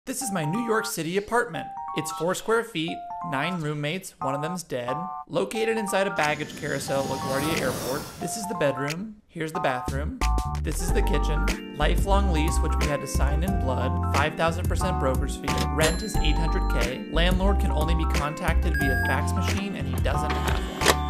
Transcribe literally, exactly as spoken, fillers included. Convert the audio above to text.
This is my New York City apartment. It's four square feet, nine roommates, one of them's dead. Located inside a baggage carousel at LaGuardia Airport. This is the bedroom. Here's the bathroom. This is the kitchen. Lifelong lease, which we had to sign in blood. five thousand percent broker's fee. Rent is eight hundred K. Landlord can only be contacted via fax machine, and he doesn't have one.